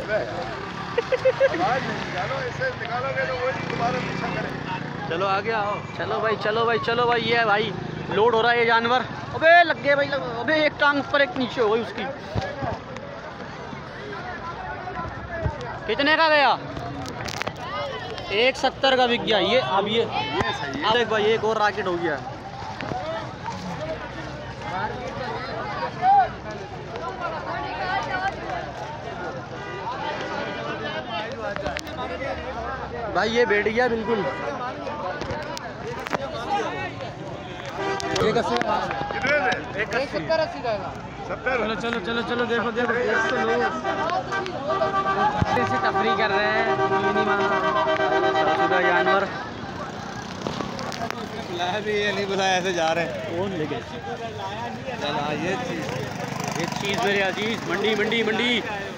चलो आगे आओ। चलो भाई चलो भाई चलो भाई। ये भाई लोड हो रहा है ये जानवर। अबे लग गए भाई अबे एक टांग ऊपर एक नीचे हो गई उसकी। कितने का गया? 170 का बिक गया ये। अब ये सही है। भाई एक और रॉकेट हो गया। भाई ये बैठ गया बिल्कुल। चलो चलो चलो चलो देखो देखो तफरी कर रहे हैं जानवर। बुलाया भी ये नहीं बुलाया ऐसे जा रहे हैं। कौन लेके? ये चीज़ मेरे अजीज। मंडी मंडी मंडी।